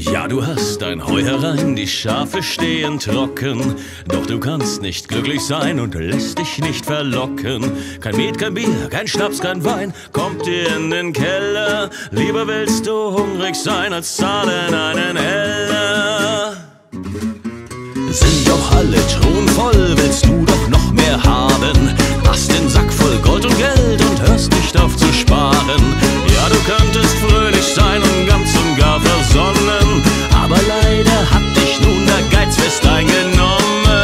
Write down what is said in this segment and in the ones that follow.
Ja, du hast dein Heu herein, die Schafe stehen trocken, doch du kannst nicht glücklich sein und lässt dich nicht verlocken. Kein Met, kein Bier, kein Schnaps, kein Wein kommt dir in den Keller. Lieber willst du hungrig sein, als zahlen einen Heller. Sind doch alle Truhen voll, willst du doch noch mehr haben. Hast den Sack voll Gold und Geld und hörst nicht auf zu sparen. Ja, du könntest fröhlich sein und ganz und gar versonnen, aber leider hat dich nun der Geiz fest eingenommen.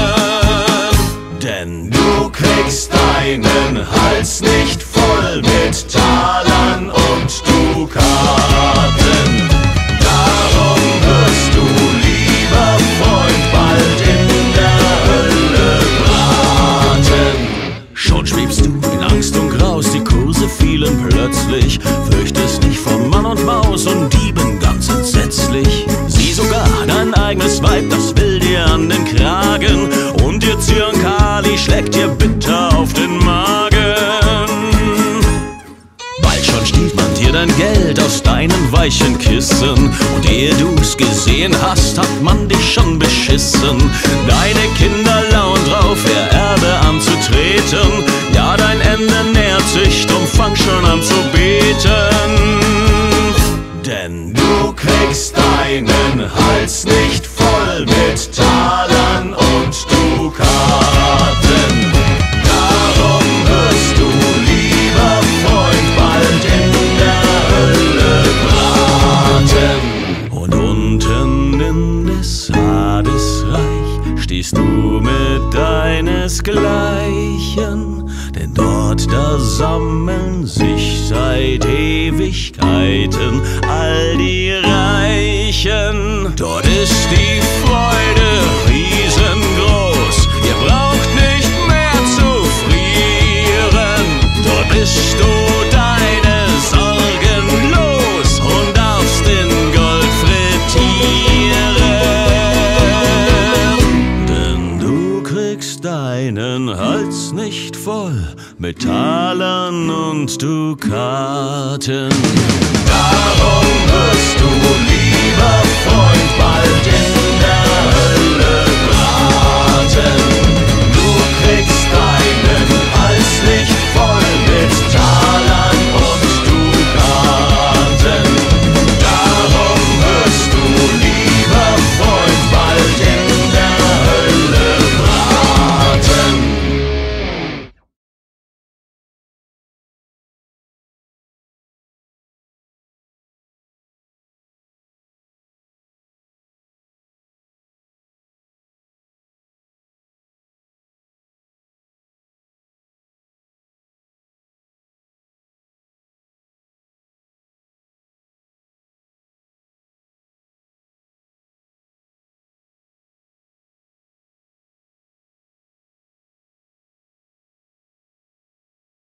Denn du kriegst deinen Hals nicht voll mit Talern und Dukaten. Darum wirst du, lieber Freund, bald in der Hölle braten. Schon schwebst du in Angst und Graus, die Kurse fielen plötzlich. Fürchtest dich vor Mann und Maus und Dieben ganz entsetzlich. Sieh sogar dein eigenes Weib, das will dir an den Kragen, und ihr Zyankali schlägt dir bitter auf den Magen. Bald schon stiehlt man dir dein Geld aus deinen weichen Kissen, und ehe du's gesehen hast, hat man dich schon beschissen. Deine Kinder lauern drauf, ihr Erbe anzutreten. Ja, dein Ende nähert sich, drum fang schon an zu beten. Denn du kriegst deinen Hals nicht voll mit Talern und Dukaten. Darum wirst du, lieber Freund, bald in der Hölle braten. Und unten in des Hades Reich stehst du mit deinesgleichen, denn dort da sammeln sich seit Ewigkeiten all die Reichen. Dort ist die Freude riesengroß, ihr braucht nicht mehr zu frieren. Dort bist du deine Sorgen los und darfst in Gold frittieren. Denn du kriegst deinen Hals nicht voll mit Talern und Dukaten.